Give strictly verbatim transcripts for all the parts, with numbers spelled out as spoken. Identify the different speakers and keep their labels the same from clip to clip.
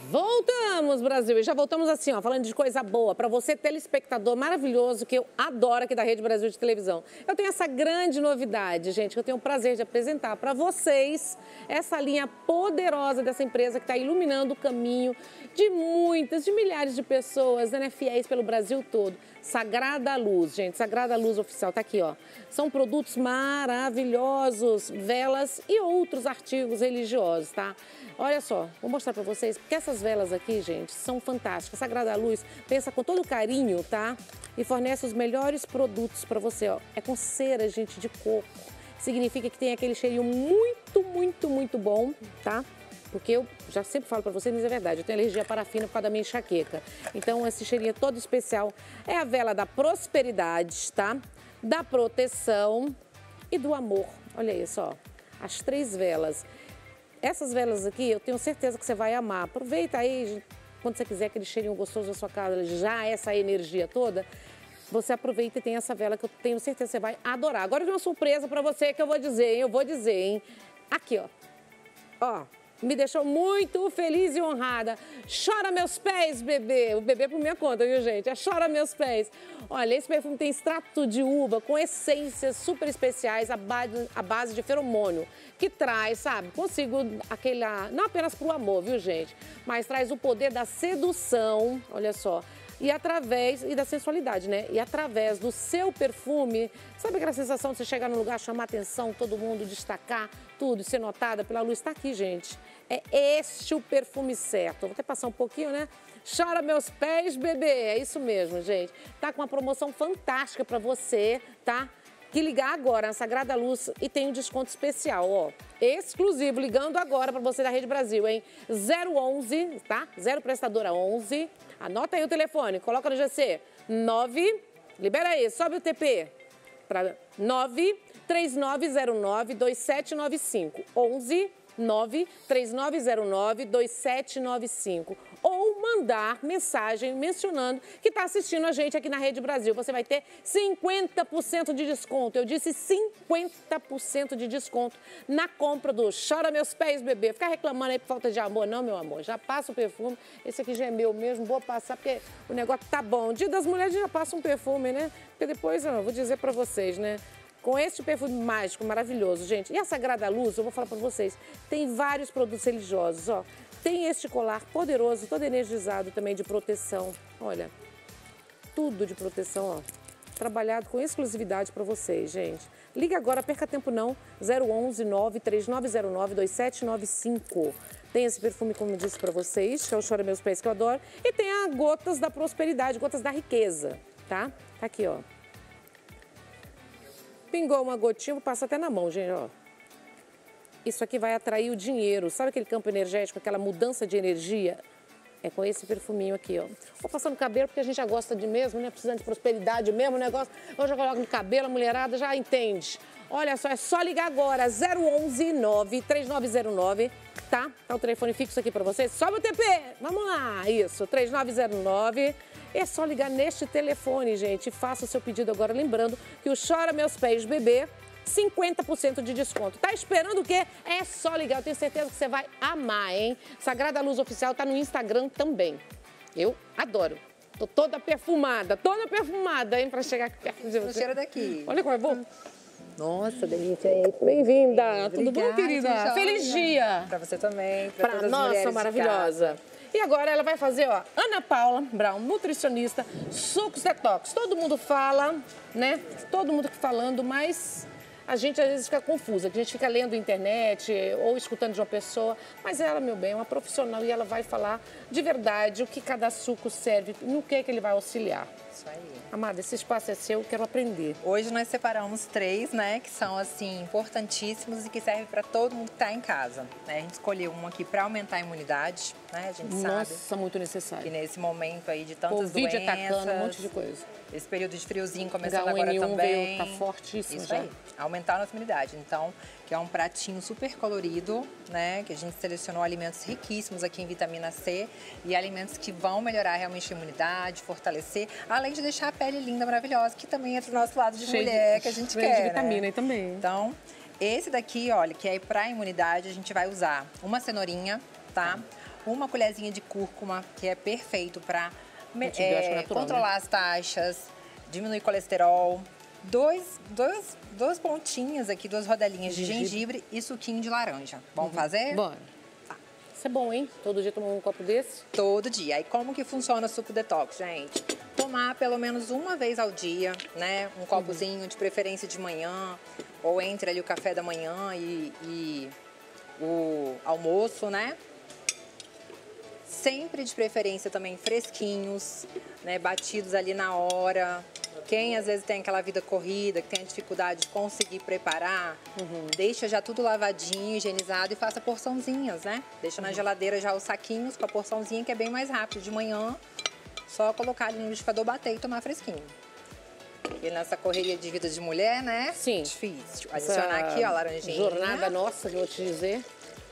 Speaker 1: Voltamos, Brasil! E já voltamos assim, ó, falando de coisa boa. Para você, telespectador maravilhoso, que eu adoro aqui da Rede Brasil de Televisão. Eu tenho essa grande novidade, gente, que eu tenho o prazer de apresentar para vocês essa linha poderosa dessa empresa que está iluminando o caminho de muitas, de milhares de pessoas, né, fiéis pelo Brasil todo. Sagrada Luz, gente, Sagrada Luz Oficial, tá aqui, ó. São produtos maravilhosos, velas e outros artigos religiosos, tá? Olha só, vou mostrar para vocês, porque essas velas aqui, gente, são fantásticas. Sagrada Luz pensa com todo carinho, tá? E fornece os melhores produtos para você, ó. É com cera, gente, de coco. Significa que tem aquele cheirinho muito, muito, muito bom, tá? Porque eu já sempre falo para vocês, mas é verdade, eu tenho alergia à parafina por causa da minha enxaqueca. Então, esse cheirinho é todo especial. É a vela da prosperidade, tá? Da proteção e do amor. Olha isso, ó. As três velas. Essas velas aqui, eu tenho certeza que você vai amar. Aproveita aí, quando você quiser aquele cheirinho gostoso na sua casa, já essa energia toda, você aproveita e tem essa vela que eu tenho certeza que você vai adorar. Agora tem uma surpresa para você que eu vou dizer, hein? Eu vou dizer, hein? Aqui, ó. Ó. Me deixou muito feliz e honrada. Chora meus pés, bebê. O bebê por minha conta, viu, gente? É Chora meus pés. Olha, esse perfume tem extrato de uva com essências super especiais à base, à base de feromônio, que traz, sabe, consigo aquela... Não apenas pro amor, viu, gente? Mas traz o poder da sedução, olha só. E através, e da sensualidade, né? E através do seu perfume, sabe aquela sensação de você chegar num lugar, chamar atenção, todo mundo, destacar tudo, ser notada pela luz? Está aqui, gente. É este o perfume certo. Vou até passar um pouquinho, né? Chora meus pés, bebê. É isso mesmo, gente. Tá com uma promoção fantástica para você, tá? Que ligar agora na Sagrada Luz e tem um desconto especial, ó. Exclusivo, ligando agora para você da Rede Brasil, hein? zero onze, tá? Zero prestadora onze. Anota aí o telefone, coloca no G C. nove, libera aí, sobe o T P. Para nove três nove zero nove dois sete nove cinco. onze nove três nove zero nove dois sete nove cinco. Ou mandar mensagem mencionando que está assistindo a gente aqui na Rede Brasil. Você vai ter cinquenta por cento de desconto. Eu disse cinquenta por cento de desconto na compra do Chora Meus Pés, bebê. Ficar reclamando aí por falta de amor. Não, meu amor, já passa o perfume. Esse aqui já é meu mesmo, vou passar porque o negócio tá bom. Dia das Mulheres já passa um perfume, né? Porque depois, eu vou dizer para vocês, né? Com este perfume mágico, maravilhoso, gente. E a Sagrada Luz, eu vou falar para vocês, tem vários produtos religiosos, ó. Tem este colar poderoso, todo energizado também de proteção. Olha, tudo de proteção, ó. Trabalhado com exclusividade para vocês, gente. Liga agora, perca tempo não, zero onze nove três nove zero nove dois sete nove cinco. Tem esse perfume, como eu disse para vocês, que é o Chora Meus Pés, que eu adoro. E tem a Gotas da Prosperidade, Gotas da Riqueza, tá? Tá aqui, ó. Pingou uma gotinha, vou passar até na mão, gente, ó. Isso aqui vai atrair o dinheiro. Sabe aquele campo energético, aquela mudança de energia? É com esse perfuminho aqui, ó. Vou passar no cabelo, porque a gente já gosta de mesmo, né? Precisando de prosperidade mesmo, o negócio. Eu já coloco no cabelo, a mulherada já entende. Olha só, é só ligar agora, zero onze nove três nove zero nove, tá? Tá o telefone fixo aqui pra vocês. Sobe o T P, vamos lá. Isso, três nove zero nove. É só ligar neste telefone, gente. Faça o seu pedido agora, lembrando que o Chora Meus Pés, bebê, cinquenta por cento de desconto. Tá esperando o quê? É só ligar. Eu tenho certeza que você vai amar, hein? Sagrada Luz Oficial tá no Instagram também. Eu adoro. Tô toda perfumada, toda perfumada, hein? Pra chegar aqui perto de você.
Speaker 2: O cheiro daqui.
Speaker 1: Olha como é bom. Nossa, delícia. Bem-vinda. Tudo bom, querida?
Speaker 2: Joia.
Speaker 1: Feliz dia.
Speaker 2: Pra você também. Pra,
Speaker 1: Pra
Speaker 2: todas as
Speaker 1: nossa,
Speaker 2: mulheres
Speaker 1: maravilhosa. E agora ela vai fazer, ó, Ana Paula Brown, nutricionista, sucos detox. Todo mundo fala, né? Todo mundo falando, mas a gente às vezes fica confusa, a gente fica lendo internet ou escutando de uma pessoa, mas ela, meu bem, é uma profissional e ela vai falar de verdade o que cada suco serve, no que é que ele vai auxiliar.
Speaker 2: Isso aí.
Speaker 1: Amada, esse espaço é seu, quero aprender.
Speaker 2: Hoje nós separamos três, né, que são, assim, importantíssimos e que servem para todo mundo que está em casa. Né? A gente escolheu um aqui para aumentar a imunidade, né, a gente
Speaker 1: Nossa,
Speaker 2: sabe.
Speaker 1: muito necessário.
Speaker 2: Que nesse momento aí de tantas
Speaker 1: Covid
Speaker 2: doenças...
Speaker 1: atacando, um monte de coisa.
Speaker 2: Esse período de friozinho começando
Speaker 1: H um N um
Speaker 2: agora também.
Speaker 1: veio, tá fortíssimo
Speaker 2: Isso
Speaker 1: já.
Speaker 2: aí, aumentar a nossa imunidade. Então, que é um pratinho super colorido, né? Que a gente selecionou alimentos riquíssimos aqui em vitamina C e alimentos que vão melhorar realmente a imunidade, fortalecer, além de deixar a pele linda, maravilhosa, que também entra do nosso lado de
Speaker 1: cheio
Speaker 2: mulher,
Speaker 1: de,
Speaker 2: que a gente
Speaker 1: cheio
Speaker 2: quer,
Speaker 1: de vitamina
Speaker 2: né?
Speaker 1: aí também.
Speaker 2: Então, esse daqui, olha, que é para imunidade, a gente vai usar uma cenourinha, tá? uma colherzinha de cúrcuma, que é perfeito para
Speaker 1: é,
Speaker 2: controlar, né, as taxas, diminuir colesterol. Dois, dois, duas pontinhas aqui, duas rodelinhas de gengibre, gengibre e suquinho de laranja. Vamos uhum. fazer?
Speaker 1: Bora. Tá. Isso é bom, hein? Todo dia tomar um copo desse?
Speaker 2: Todo dia. Aí como que funciona o suco detox, gente? Tomar pelo menos uma vez ao dia, né? Um copozinho, uhum. de preferência de manhã, ou entre ali o café da manhã e, e o almoço, né? Sempre de preferência também fresquinhos, né? Batidos ali na hora. Quem às vezes tem aquela vida corrida, que tem a dificuldade de conseguir preparar, uhum. deixa já tudo lavadinho, higienizado e faça porçãozinhas, né? Deixa uhum. na geladeira já os saquinhos com a porçãozinha, que é bem mais rápido. De manhã, só colocar ali no liquidificador, bater e tomar fresquinho. E nessa correria de vida de mulher, né?
Speaker 1: Sim.
Speaker 2: Difícil. Adicionar
Speaker 1: Essa
Speaker 2: aqui, ó, a laranjinha.
Speaker 1: Jornada nossa, que eu vou te dizer.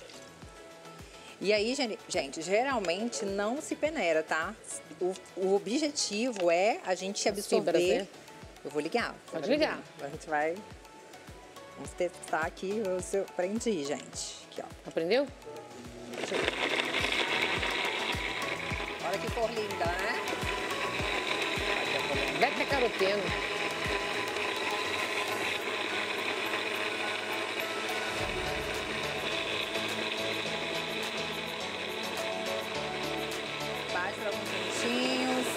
Speaker 2: E aí, gente, geralmente não se peneira, tá? O, o objetivo é a gente absorver... Fibras, né? Eu vou ligar.
Speaker 1: Pode ligar.
Speaker 2: A gente vai... Vamos testar aqui, eu aprendi, gente. Aqui, ó.
Speaker 1: Aprendeu?
Speaker 2: Olha que cor linda, né?
Speaker 1: Beta-caroteno.
Speaker 2: Bate para alguns minutinhos.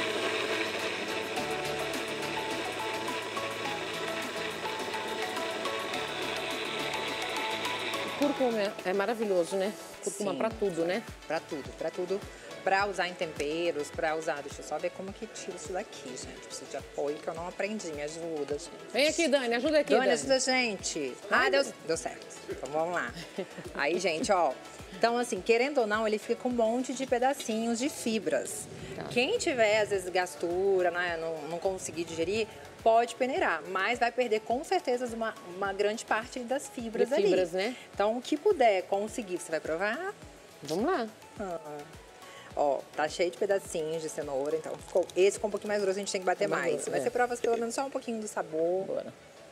Speaker 1: Cúrcuma é maravilhoso, né? Cúrcuma para tudo, né?
Speaker 2: Para tudo, para tudo. Para usar em temperos, para usar... Deixa eu só ver como que tira isso daqui, gente. Preciso de apoio, que eu não aprendi. Me ajuda, gente.
Speaker 1: Vem aqui, Dani. Ajuda aqui,
Speaker 2: Dani.
Speaker 1: Dani,
Speaker 2: ajuda a gente. Ah, deu, deu certo. Então, vamos lá. Aí, gente, ó. Então, assim, querendo ou não, ele fica com um monte de pedacinhos de fibras. Tá. Quem tiver, às vezes, gastura, né, não, não conseguir digerir, pode peneirar. Mas vai perder, com certeza, uma, uma grande parte das fibras,
Speaker 1: de
Speaker 2: ali.
Speaker 1: fibras, né?
Speaker 2: Então, o que puder conseguir, você vai provar?
Speaker 1: Vamos lá.
Speaker 2: Ah. Ó, tá cheio de pedacinhos de cenoura, então ficou, esse ficou um pouquinho mais grosso, a gente tem que bater mais. mais. Mas é. Você prova pelo menos só um pouquinho do sabor.
Speaker 1: Bora.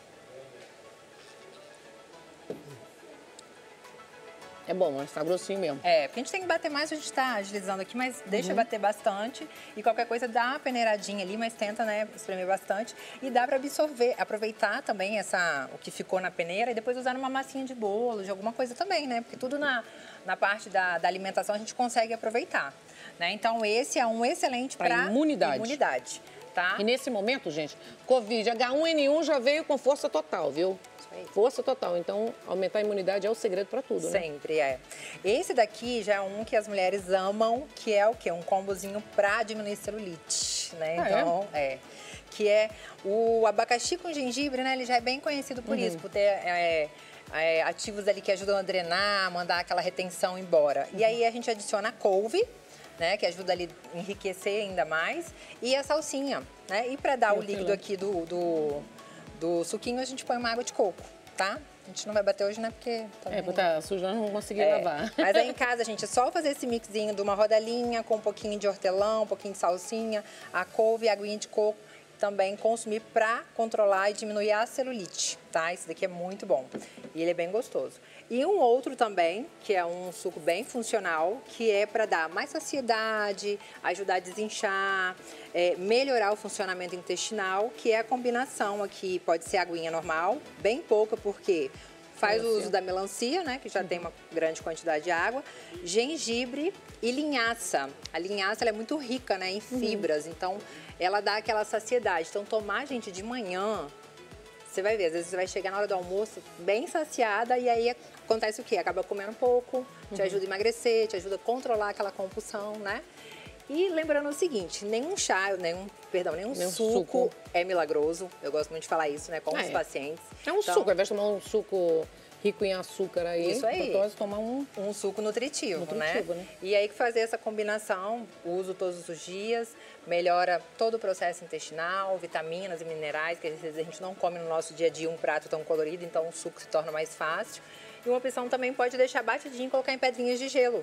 Speaker 1: É bom, mas tá grossinho mesmo.
Speaker 2: É, porque a gente tem que bater mais, a gente tá agilizando aqui, mas deixa uhum. bater bastante. E qualquer coisa dá uma peneiradinha ali, mas tenta, né, espremer bastante. E dá pra absorver, aproveitar também essa, o que ficou na peneira e depois usar numa massinha de bolo, de alguma coisa também, né? Porque tudo na, na parte da, da alimentação a gente consegue aproveitar. Né? Então, esse é um excelente para
Speaker 1: imunidade.
Speaker 2: imunidade, tá?
Speaker 1: E nesse momento, gente, Covid, H um N um já veio com força total, viu? Força total. Então, aumentar a imunidade é o segredo para tudo, né?
Speaker 2: Sempre é. Esse daqui já é um que as mulheres amam, que é o quê? Um combozinho para diminuir celulite, né?
Speaker 1: Ah,
Speaker 2: então, é? é. Que é o abacaxi com gengibre, né? Ele já é bem conhecido por uhum. isso, por ter... É, É, ativos ali que ajudam a drenar, mandar aquela retenção embora. Uhum. E aí a gente adiciona a couve, né, que ajuda ali a enriquecer ainda mais, e a salsinha, né? E para dar Eu o líquido aqui do, do, do suquinho, a gente põe uma água de coco, tá? A gente não vai bater hoje, né, porque... Tá
Speaker 1: é, porque tá sujo, não vou conseguir
Speaker 2: é.
Speaker 1: lavar.
Speaker 2: Mas aí em casa, gente, é só fazer esse mixinho de uma rodelinha com um pouquinho de hortelã, um pouquinho de salsinha, a couve e a aguinha de coco. Também consumir para controlar e diminuir a celulite, tá? Esse daqui é muito bom e ele é bem gostoso. E um outro também, que é um suco bem funcional, que é para dar mais saciedade, ajudar a desinchar, é, melhorar o funcionamento intestinal, que é a combinação aqui, pode ser aguinha normal, bem pouca, porque faz o uso da melancia, né, que já tem uma grande quantidade de água, gengibre e linhaça. A linhaça ela é muito rica, né, em fibras, uhum. então ela dá aquela saciedade. Então tomar, gente, de manhã, você vai ver, às vezes você vai chegar na hora do almoço bem saciada e aí acontece o quê? Acaba comendo pouco, te ajuda a emagrecer, te ajuda a controlar aquela compulsão, né? E lembrando o seguinte, nenhum chá, nenhum, perdão, nenhum, nenhum suco, suco é milagroso. Eu gosto muito de falar isso, né, com ah, os é. pacientes.
Speaker 1: É um então, suco, ao invés de tomar um suco rico em açúcar aí,
Speaker 2: isso aí.
Speaker 1: Pode tomar um,
Speaker 2: um suco nutritivo,
Speaker 1: nutritivo
Speaker 2: né?
Speaker 1: né?
Speaker 2: E aí fazer essa combinação, uso todos os dias, melhora todo o processo intestinal, vitaminas e minerais, que às vezes a gente não come no nosso dia a dia um prato tão colorido, então o suco se torna mais fácil. E uma opção também pode deixar batidinho e colocar em pedrinhas de gelo,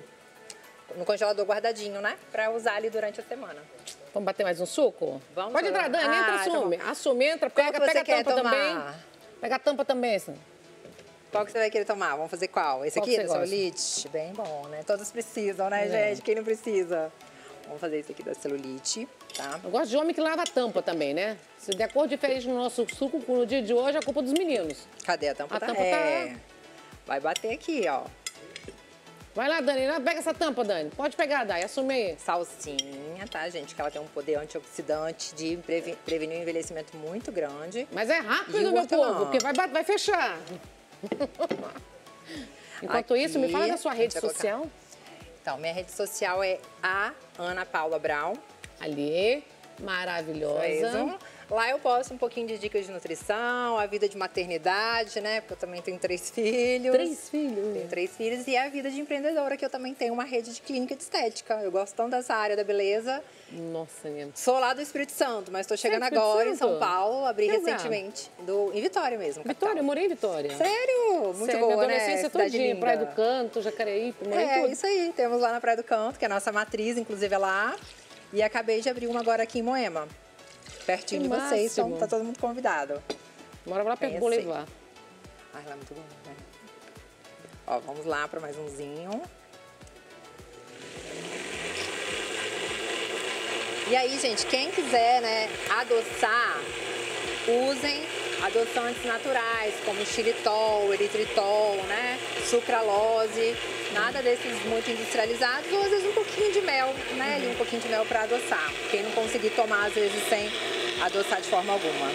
Speaker 2: no congelador guardadinho, né? Pra usar ali durante a semana.
Speaker 1: Vamos bater mais um suco?
Speaker 2: Vamos.
Speaker 1: Pode entrar, Dani, ah, entra, assume. Tá assume, entra, pega, pega a tampa tomar? também. Pega a tampa também, assim.
Speaker 2: Qual que você vai querer tomar? Vamos fazer qual? Esse
Speaker 1: Qual
Speaker 2: aqui,
Speaker 1: que
Speaker 2: da
Speaker 1: você gosta?
Speaker 2: celulite? Bem bom, né? Todos precisam, né,
Speaker 1: É.
Speaker 2: gente? Quem não precisa? Vamos fazer esse aqui da celulite, tá?
Speaker 1: Eu gosto de homem que lava a tampa também, né? Se der cor diferente no nosso suco no dia de hoje, é culpa dos meninos.
Speaker 2: Cadê a tampa?
Speaker 1: A
Speaker 2: tá?
Speaker 1: tampa tá-
Speaker 2: É. Vai bater aqui, ó.
Speaker 1: Vai lá, Dani. Pega essa tampa, Dani. Pode pegar, Dai. Assume aí.
Speaker 2: Salsinha, tá, gente? Que ela tem um poder antioxidante de previ- prevenir um envelhecimento muito grande.
Speaker 1: Mas é
Speaker 2: E
Speaker 1: rápido,
Speaker 2: o
Speaker 1: meu
Speaker 2: hortelã?
Speaker 1: povo, porque vai, ba- vai fechar. Enquanto
Speaker 2: Aqui,
Speaker 1: isso, me fala da sua
Speaker 2: a gente
Speaker 1: rede
Speaker 2: vai colocar-
Speaker 1: social.
Speaker 2: Então, minha rede social é a Ana Paula Brown.
Speaker 1: Ali, maravilhosa.
Speaker 2: Mesmo. Lá eu posto um pouquinho de dicas de nutrição, a vida de maternidade, né? Porque eu também tenho três filhos.
Speaker 1: Três filhos.
Speaker 2: Tenho três filhos e a vida de empreendedora, que eu também tenho uma rede de clínica de estética. Eu gosto tanto dessa área da beleza.
Speaker 1: Nossa, minha.
Speaker 2: Sou lá do Espírito Santo, mas estou chegando
Speaker 1: É, Espírito
Speaker 2: agora em
Speaker 1: Santo?
Speaker 2: São Paulo. Abri
Speaker 1: Que lugar?
Speaker 2: recentemente. Do, em Vitória mesmo.
Speaker 1: Vitória, eu
Speaker 2: capital.
Speaker 1: morei em Vitória.
Speaker 2: Sério? Muito
Speaker 1: Sério,
Speaker 2: boa,
Speaker 1: minha
Speaker 2: né?
Speaker 1: adolescência
Speaker 2: Cidade
Speaker 1: todinha,
Speaker 2: linda.
Speaker 1: Praia do Canto, Jacareí, morei
Speaker 2: É,
Speaker 1: tudo.
Speaker 2: isso aí. Temos lá na Praia do Canto, que é a nossa matriz, inclusive é lá. E acabei de abrir uma agora aqui em Moema. Pertinho
Speaker 1: Que
Speaker 2: de vocês, então
Speaker 1: máximo.
Speaker 2: tá todo mundo convidado.
Speaker 1: Morava lá perto do
Speaker 2: Conheci.
Speaker 1: Bolivar.
Speaker 2: Ai, lá é muito bom, né? Ó, vamos lá para mais umzinho. E aí, gente, quem quiser, né, adoçar, usem adoçantes naturais, como xilitol, eritritol, né, sucralose, nada desses muito industrializados, ou às vezes um pouquinho de mel, né, ali um pouquinho de mel para adoçar. Quem não conseguir tomar, às vezes, sem adoçar de forma alguma.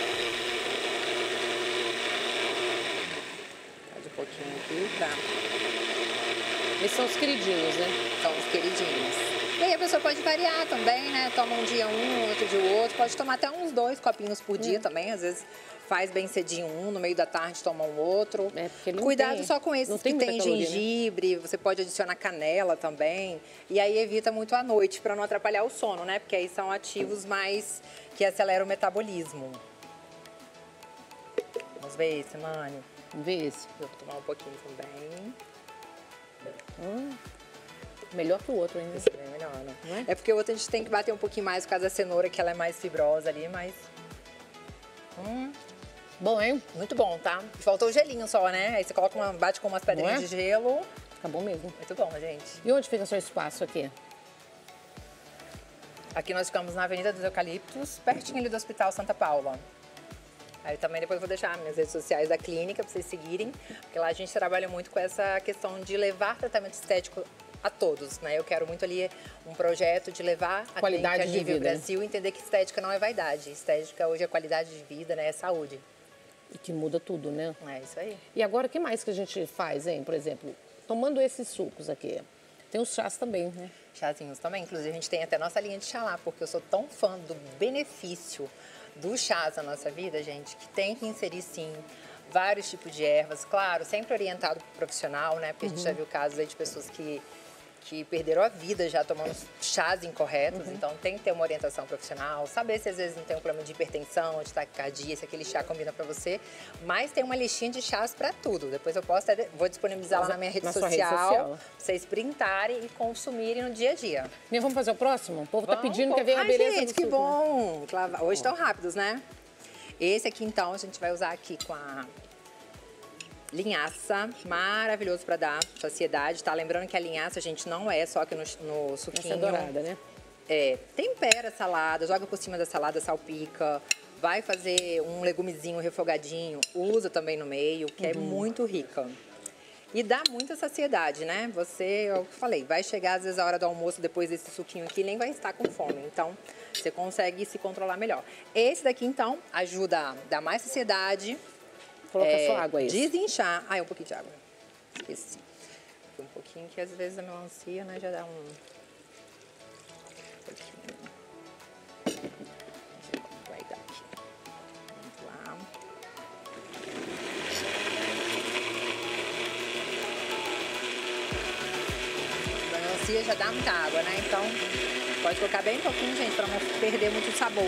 Speaker 2: Faz um pouquinho aqui, tá?
Speaker 1: Esses são os queridinhos, né?
Speaker 2: São os queridinhos. E aí a pessoa pode variar também, né? Toma um dia um, outro dia o outro. Pode tomar até uns dois copinhos por dia também. Às vezes faz bem cedinho um, no meio da tarde toma um outro.
Speaker 1: É, porque ele não
Speaker 2: Cuidado
Speaker 1: tem-
Speaker 2: só com
Speaker 1: não
Speaker 2: esses
Speaker 1: tem
Speaker 2: que
Speaker 1: muita
Speaker 2: tem
Speaker 1: caloria, né?
Speaker 2: gengibre. Você pode adicionar canela também. E aí evita muito à noite para não atrapalhar o sono, né? Porque aí são ativos mais que aceleram o metabolismo. Vamos ver esse, Mani.
Speaker 1: Vamos ver esse.
Speaker 2: Eu vou tomar um pouquinho também.
Speaker 1: Hum, melhor que o outro ainda.
Speaker 2: Esse é bem melhor, né?
Speaker 1: Não é?
Speaker 2: É porque o outro a gente tem que bater um pouquinho mais por causa da cenoura, que ela é mais fibrosa ali, mas... Hum,
Speaker 1: Bom, hein?
Speaker 2: muito bom, tá? Faltou o gelinho só, né? Aí você coloca uma, bate com umas pedrinhas
Speaker 1: Não é?
Speaker 2: de gelo.
Speaker 1: Fica bom mesmo.
Speaker 2: Muito bom, gente.
Speaker 1: E onde fica o seu espaço aqui?
Speaker 2: Aqui nós ficamos na Avenida dos Eucaliptos, pertinho ali do Hospital Santa Paula. Aí também depois eu vou deixar minhas redes sociais da clínica para vocês seguirem, porque lá a gente trabalha muito com essa questão de levar tratamento estético a todos, né? Eu quero muito ali um projeto de levar a
Speaker 1: Qualidade
Speaker 2: clínica a
Speaker 1: de
Speaker 2: nível
Speaker 1: vida, né?
Speaker 2: Brasil, entender que estética não é vaidade. Estética hoje é qualidade de vida, né? É saúde.
Speaker 1: E que muda tudo, né?
Speaker 2: É isso aí.
Speaker 1: E agora, o que mais que a gente faz, hein? Por exemplo, tomando esses sucos aqui. Tem os chás também, né?
Speaker 2: Chazinhos também. Inclusive, a gente tem até nossa linha de chá lá, porque eu sou tão fã do benefício do chás na nossa vida, gente, que tem que inserir, sim, vários tipos de ervas. Claro, sempre orientado pro profissional, né? Porque a gente já viu casos aí de pessoas que, que perderam a vida já tomando chás incorretos. Então, tem que ter uma orientação profissional. Saber se, às vezes, não tem um problema de hipertensão, de taquicardia, se aquele chá combina para você. Mas tem uma listinha de chás para tudo. Depois eu posso até, vou disponibilizar lá na minha rede
Speaker 1: Na sua
Speaker 2: social,
Speaker 1: rede social.
Speaker 2: pra vocês printarem e consumirem no dia a dia.
Speaker 1: E vamos fazer o próximo? O povo tá
Speaker 2: Vamos,
Speaker 1: pedindo,
Speaker 2: pô.
Speaker 1: quer ver a
Speaker 2: Ai,
Speaker 1: beleza
Speaker 2: gente,
Speaker 1: do
Speaker 2: que
Speaker 1: suco.
Speaker 2: bom. Clava- Hoje estão rápidos, né? Esse aqui, então, a gente vai usar aqui com a linhaça. Maravilhoso para dar saciedade, tá? Lembrando que a linhaça, gente, não é só aqui no, no suquinho.
Speaker 1: Essa é dourada, né?
Speaker 2: É, tempera a salada, joga por cima da salada, salpica. Vai fazer um legumezinho refogadinho, usa também no meio, que é muito rica. E dá muita saciedade, né? Você, eu falei, vai chegar às vezes a hora do almoço, depois desse suquinho aqui, nem vai estar com fome. Então, você consegue se controlar melhor. Esse daqui, então, ajuda a dar mais saciedade.
Speaker 1: Coloca
Speaker 2: é,
Speaker 1: só água aí.
Speaker 2: Desinchar. Ah, é um pouquinho de água. Esqueci. Um pouquinho que às vezes a melancia, né, já dá um... pouquinho. Vai dar aqui. Vamos lá. A melancia já dá muita água, né? Então, pode colocar bem pouquinho, gente, para não perder muito o sabor.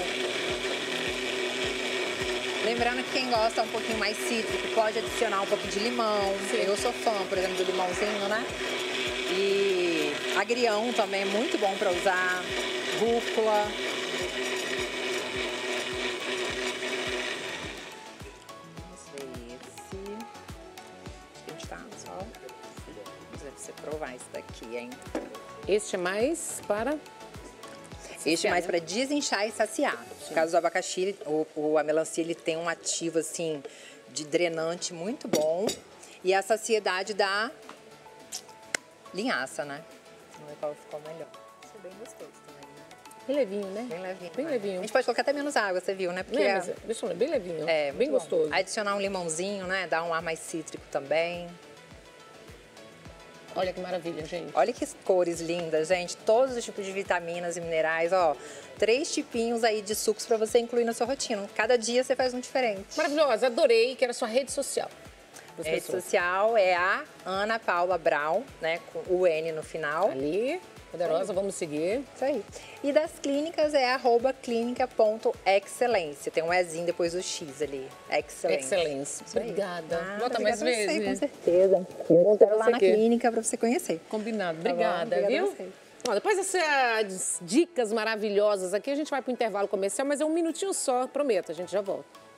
Speaker 2: Lembrando que quem gosta um pouquinho mais cítrico pode adicionar um pouco de limão. Eu sou fã, por exemplo, do limãozinho, né? E agrião também é muito bom para usar. Rúcula. Vamos ver esse. você provar isso daqui, hein?
Speaker 1: Este é mais para...
Speaker 2: Este é mais para desinchar e saciar. Sim. No caso do abacaxi, o, o, a melancia ele tem um ativo assim de drenante muito bom e a saciedade da linhaça, né? Vamos ver qual ficou melhor. Isso é bem gostoso também, né?
Speaker 1: Bem levinho, né?
Speaker 2: Bem levinho.
Speaker 1: Bem
Speaker 2: né?
Speaker 1: levinho.
Speaker 2: A gente pode colocar até menos água, você viu, né? Porque
Speaker 1: é, mas, deixa eu ver, bem levinho.
Speaker 2: É,
Speaker 1: bem
Speaker 2: bom.
Speaker 1: gostoso.
Speaker 2: Adicionar um limãozinho, né? Dar um ar mais cítrico também.
Speaker 1: Olha que maravilha, gente.
Speaker 2: Olha que cores lindas, gente. Todos os tipos de vitaminas e minerais, ó. Três tipinhos aí de sucos para você incluir na sua rotina. Cada dia você faz um diferente.
Speaker 1: Maravilhosa, adorei. Que era a sua rede social.
Speaker 2: A rede social é a Ana Paula Brown, né? Com o N no final.
Speaker 1: Ali, poderosa, aí. Vamos seguir.
Speaker 2: Isso aí. E das clínicas é arroba clínica.excelência. Tem um Ezinho depois do X ali. Excelência.
Speaker 1: Excelência. Obrigada.
Speaker 2: Ah,
Speaker 1: Volta mais vezes.
Speaker 2: Você, com certeza. Vou ter lá na clínica para você conhecer.
Speaker 1: Combinado. Obrigada, tá viu? Bom, depois dessas dicas maravilhosas aqui, a gente vai para o intervalo comercial, mas é um minutinho só, prometo, a gente já volta.